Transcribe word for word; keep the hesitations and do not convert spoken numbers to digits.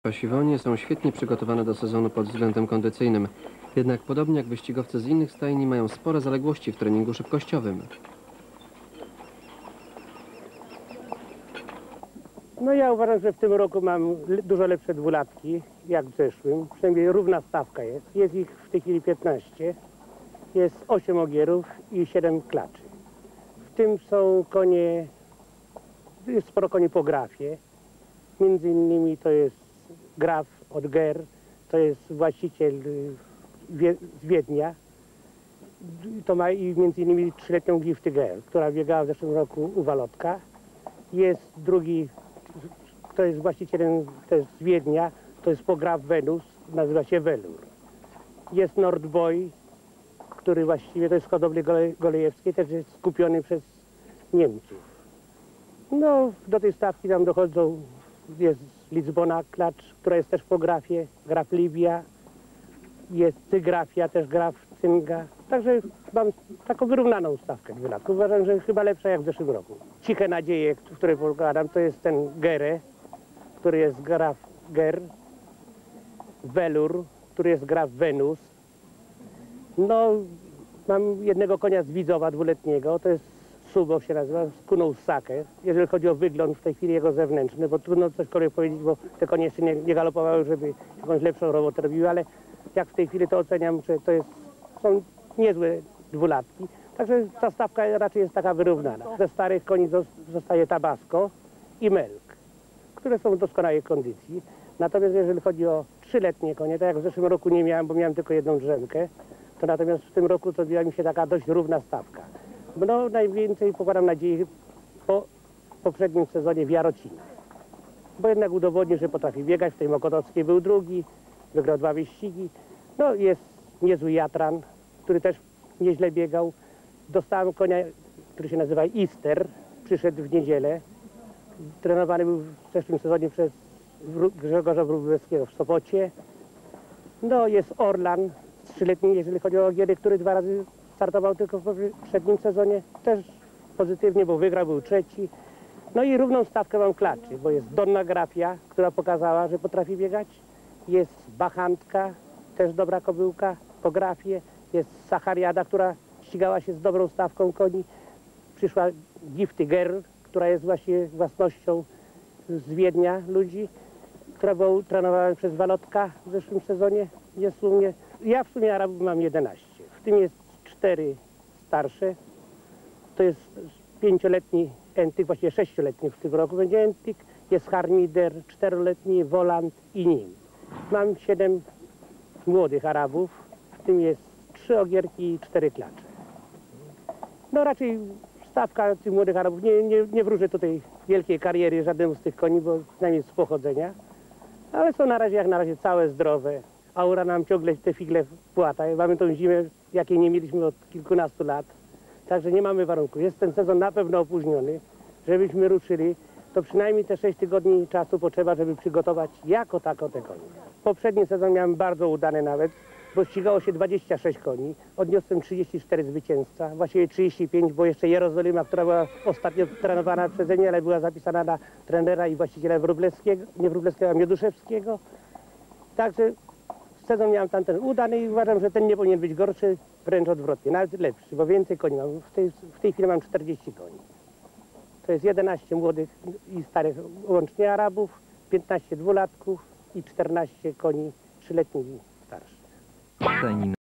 Siwonie są świetnie przygotowane do sezonu pod względem kondycyjnym. Jednak podobnie jak wyścigowcy z innych stajni mają spore zaległości w treningu szybkościowym. No ja uważam, że w tym roku mam le- dużo lepsze dwulatki jak w zeszłym. Przynajmniej równa stawka jest. Jest ich w tej chwili piętnaście. Jest osiem ogierów i siedem klaczy. W tym są konie, jest sporo koni po grafie. Między innymi to jest graf od Ger, to jest właściciel y, Wie- z Wiednia. To ma i między innymi trzyletnią Gifty Ger, która biegała w zeszłym roku u Walotka. Jest drugi, kto jest właścicielem też z Wiednia, to jest pograf Wenus, nazywa się Welur. Jest Nordboy, który właściwie to jest z hodowli gole, golejewskiej, też jest skupiony przez Niemców. No, do tej stawki nam dochodzą, jest Lizbona klacz, która jest też po grafie, graf Libia, jest Cygrafia, też graf Cynga. Także mam taką wyrównaną stawkę dwulatków. Uważam, że chyba lepsza jak w zeszłym roku. Ciche nadzieje, w które pokładam, to jest ten Gere, który jest graf Ger, Welur, który jest graf Wenus. No, mam jednego konia z Widzowa dwuletniego, to jest Subo się nazywa, z kuną Sakę. Jeżeli chodzi o wygląd w tej chwili jego zewnętrzny, bo trudno cośkolwiek powiedzieć, bo te konie jeszcze nie, nie galopowały, żeby jakąś lepszą robotę robiły, ale jak w tej chwili to oceniam, że to jest, są niezłe dwulatki. Także ta stawka raczej jest taka wyrównana. Ze starych koni zos- zostaje Tabasco i Melk, które są w doskonałej kondycji. Natomiast jeżeli chodzi o trzyletnie konie, tak jak w zeszłym roku nie miałem, bo miałem tylko jedną drzemkę, to natomiast w tym roku to działa mi się taka dość równa stawka. No najwięcej pokładam nadziei po poprzednim sezonie w Jarocinie, bo jednak udowodnił, że potrafi biegać. W tej Mokotowskiej był drugi, wygrał dwa wyścigi. No jest niezły Jatran, który też nieźle biegał. Dostałem konia, który się nazywa Easter, przyszedł w niedzielę. Trenowany był w zeszłym sezonie przez Wró- Grzegorza Wróblewskiego w Sopocie. No jest Orlan, trzyletni, jeżeli chodzi o ogiery, który dwa razy startował tylko w poprzednim sezonie. Też pozytywnie, bo wygrał, był trzeci. No i równą stawkę mam klaczy, bo jest Donna Grafia, która pokazała, że potrafi biegać. Jest Bachantka, też dobra kobyłka po grafie. Jest Sachariada, która ścigała się z dobrą stawką koni. Przyszła Gifty Girl, która jest właśnie własnością z Wiednia ludzi, która była trenowana przez Walotka w zeszłym sezonie. Jest u mnie, ja w sumie Arabów mam jedenaście. W tym jest cztery starsze. To jest pięcioletni Entyk, właściwie sześcioletni w tym roku będzie Entyk. Jest Harmider, czteroletni Woland i Nim. Mam siedem młodych Arabów, w tym jest trzy ogierki i cztery klacze. No raczej stawka tych młodych Arabów nie, nie, nie wróży tutaj wielkiej kariery żadnemu z tych koni, bo przynajmniej z pochodzenia. Ale są na razie jak na razie całe zdrowe. Aura nam ciągle te figle płata. Mamy tą zimę, jakiej nie mieliśmy od kilkunastu lat. Także nie mamy warunków. Jest ten sezon na pewno opóźniony. Żebyśmy ruszyli, to przynajmniej te sześć tygodni czasu potrzeba, żeby przygotować jako tako te konie. Poprzedni sezon miałem bardzo udany nawet, bo ścigało się dwadzieścia sześć koni. Odniosłem trzydzieści cztery zwycięzca, właściwie trzydzieści pięć, bo jeszcze Jerozolima, która była ostatnio trenowana przeze mnie, ale była zapisana na trenera i właściciela Wróblewskiego, nie Wróblewskiego, a Mioduszewskiego. Także sezon miałem tamten udany i uważam, że ten nie powinien być gorszy, wręcz odwrotnie, nawet lepszy, bo więcej koni mam. W tej, w tej chwili mam czterdzieści koni. To jest jedenaście młodych i starych łącznie Arabów, piętnaście dwulatków i czternaście koni trzyletnich i starszych.